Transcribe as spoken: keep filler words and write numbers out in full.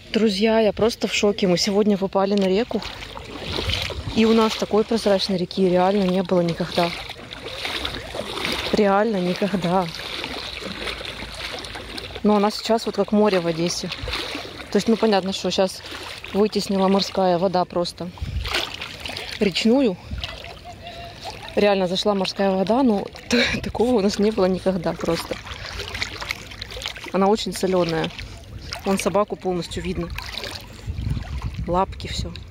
Друзья, я просто в шоке. Мы сегодня попали на реку. И у нас такой прозрачной реки реально не было никогда. Реально никогда. Но она сейчас вот как море в Одессе. То есть, ну, понятно, что сейчас вытеснила морская вода просто речную. Реально зашла морская вода, но такого у нас не было никогда просто. Она очень соленая. Вон собаку полностью видно. Лапки, все.